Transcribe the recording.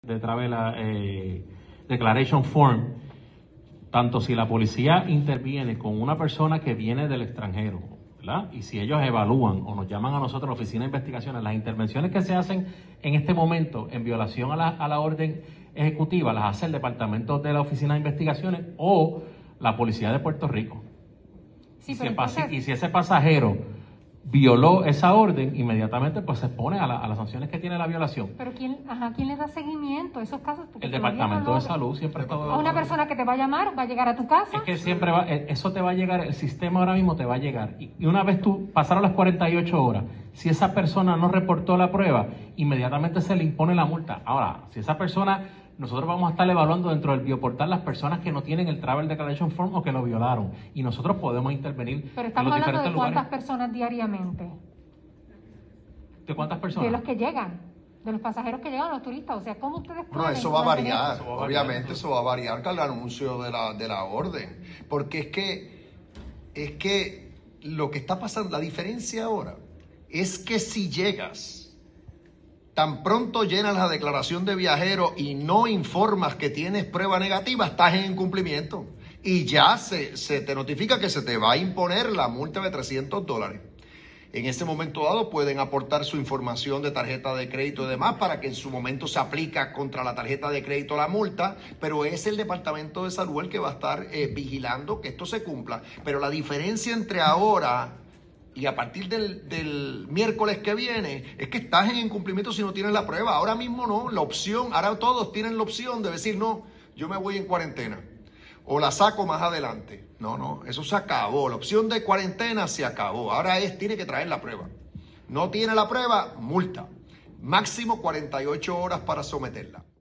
de Travel Declaration Form, tanto si la policía interviene con una persona que viene del extranjero, ¿verdad? Y si ellos evalúan o nos llaman a nosotros, la Oficina de Investigaciones, las intervenciones que se hacen en este momento en violación a la orden ejecutiva, las hace el Departamento de la Oficina de Investigaciones o la Policía de Puerto Rico. Sí, y si ese pasajero violó esa orden, inmediatamente pues se expone a las sanciones que tiene la violación. Pero ¿quién le da seguimiento a esos casos? Porque el Departamento de Salud siempre está... A una persona que te va a llamar, va a llegar a tu casa. Es que siempre va, eso te va a llegar, el sistema ahora mismo te va a llegar. Y una vez tú pasaron las 48 horas, si esa persona no reportó la prueba, inmediatamente se le impone la multa. Ahora, si esa persona... Nosotros vamos a estar evaluando dentro del bioportal las personas que no tienen el Travel Declaration Form o que lo violaron. Y nosotros podemos intervenir. Pero estamos hablando de cuántas personas diariamente. ¿De cuántas personas? De los que llegan, de los pasajeros que llegan, los turistas. O sea, ¿cómo ustedes pueden...? No, eso va a variar. Obviamente eso va a variar con el anuncio de la orden. Porque es que lo que está pasando, la diferencia ahora, es que si llegas... Tan pronto llenas la declaración de viajero y no informas que tienes prueba negativa, estás en incumplimiento. Y ya se te notifica que se te va a imponer la multa de $300. En ese momento dado pueden aportar su información de tarjeta de crédito y demás para que en su momento se aplica contra la tarjeta de crédito la multa, pero es el Departamento de Salud el que va a estar vigilando que esto se cumpla. Pero la diferencia entre ahora... y a partir del miércoles que viene, es que estás en incumplimiento si no tienes la prueba. Ahora mismo no, la opción, ahora todos tienen la opción de decir, no, yo me voy en cuarentena, o la saco más adelante. No, eso se acabó, la opción de cuarentena se acabó. Ahora tiene que traer la prueba. No tiene la prueba, multa. Máximo 48 horas para someterla.